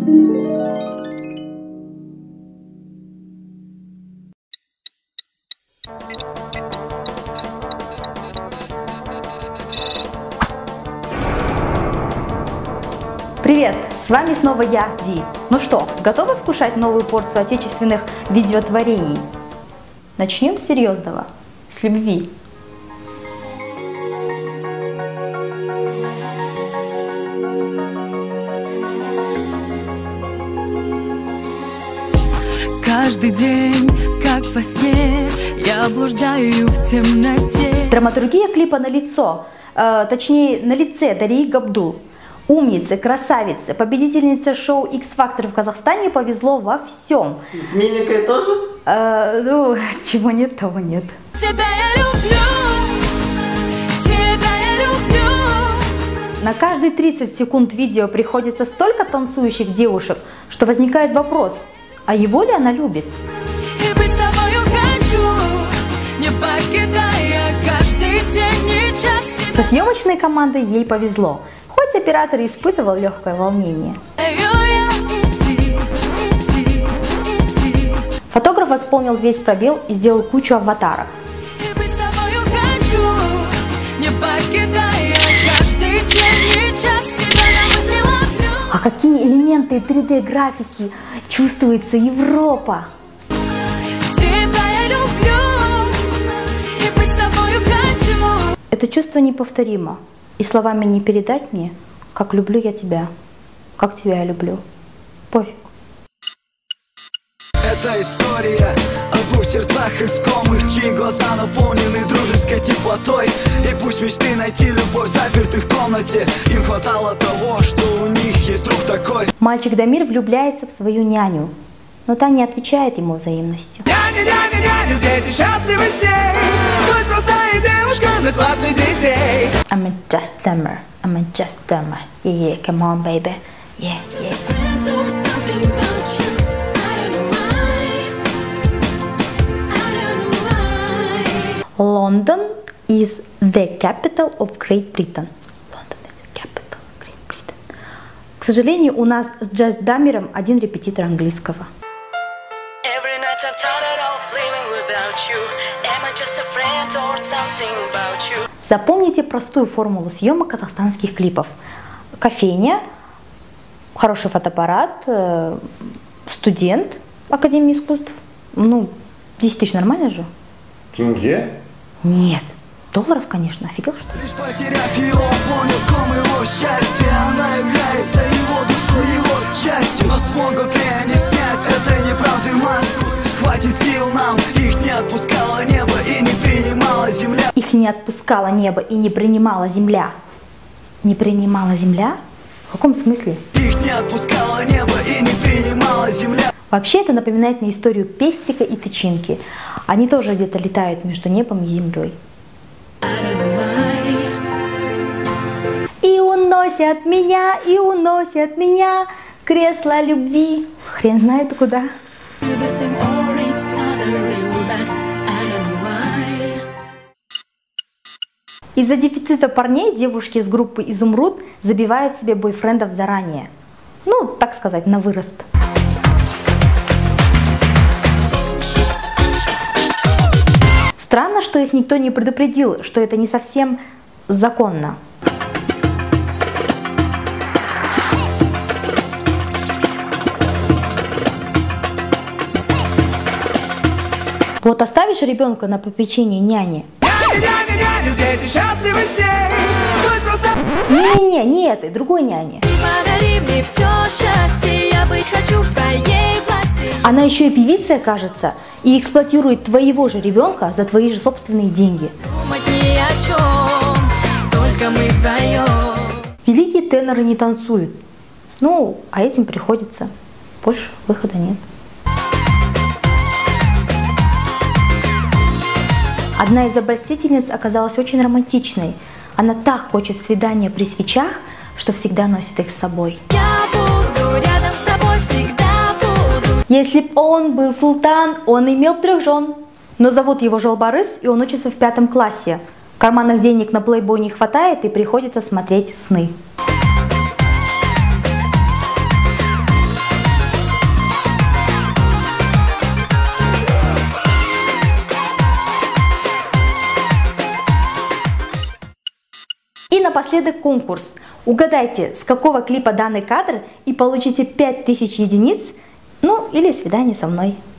Привет! С вами снова я, Ди. Ну что, готовы вкушать новую порцию отечественных видеотворений? Начнем с серьезного, с любви. Каждый день, как во сне, я блуждаю в темноте. Драматургия клипа налицо, точнее на лице Дарьи Габдул. Умницы, красавицы, победительнице шоу X-Factor в Казахстане повезло во всем. С мимикой тоже? Ну, чего нет, того нет. Тебя я люблю, тебя я люблю. На каждые 30 секунд видео приходится столько танцующих девушек, что возникает вопрос, а его ли она любит? И быть с тобою хочу, не покидая каждый день и час. Со съемочной командой ей повезло, хоть оператор и испытывал легкое волнение. Фотограф восполнил весь пробел и сделал кучу аватарок. И быть с тобою хочу, не покидая каждый день и час. Тебя на мысли ловлю. А какие элементы 3D графики чувствуется Европа! Тебя я люблю, и быть с тобою хочу. Это чувство неповторимо, и словами не передать мне, как люблю я тебя, как тебя я люблю. Пофиг. Это история о двух сердцах искомых, чьи глаза наполнены дружеской теплотой. И пусть мечты найти любовь заперты в комнате, им хватало того, что у них есть друг такой. Мальчик Дамир влюбляется в свою няню, но та не отвечает ему взаимностью. Няня, няня, няня, дети счастливы с ней. Будь простая девушка, накладных детей. I'm a just dumber, I'm a just dumber. Yeah, yeah, come on, baby. Yeah, yeah. London is the capital of Great Britain. London is the capital of Great Britain. К сожалению, у нас с Just Дамером один репетитор английского. Every night I'm tired of living without you. Am I just a friend or something about you? Запомните простую формулу съемок казахстанских клипов. Кофейня, хороший фотоаппарат, студент Академии искусств. Ну, 10 тысяч нормально же? Тенге? Нет. Долларов, конечно. Офигел, что ли? Лишь потеряв ее, понял, в ком его счастье. Она является его душой, его частью. Но смогут ли они снять этой неправды маску? Хватит сил нам, их не отпускало небо и не принимала земля. Их не отпускало небо и не принимала земля. Не принимала земля? В каком смысле? Их не отпускало небо и не принимала земля. Вообще это напоминает мне историю Пестика и Тычинки. Они тоже где-то летают между небом и землей. И уносят меня кресло любви. Хрен знает куда. Из-за дефицита парней девушки из группы «Изумруд» забивают себе бойфрендов заранее. Ну, так сказать, на вырост. Странно, что их никто не предупредил, что это не совсем законно. Вот оставишь ребенка на попечении няни. Не этой, другой няни. Подари мне все счастье, я быть хочу в твоей власти. Она еще и певицей, кажется, и эксплуатирует твоего же ребенка за твои же собственные деньги. Думать ни о чем, только мы вдвоем. Великие теноры не танцуют. Ну, а этим приходится. Больше выхода нет. Одна из обольстительниц оказалась очень романтичной. Она так хочет свидания при свечах, что всегда носит их с собой. Я буду рядом с тобой, всегда буду. Если б он был султан, он имел 3 жен. Но зовут его Жолбарыс, и он учится в 5 классе. Карманных денег на плейбой не хватает, и приходится смотреть сны. напоследок конкурс. Угадайте, с какого клипа данный кадр, и получите 5000 единиц, ну или свидание со мной.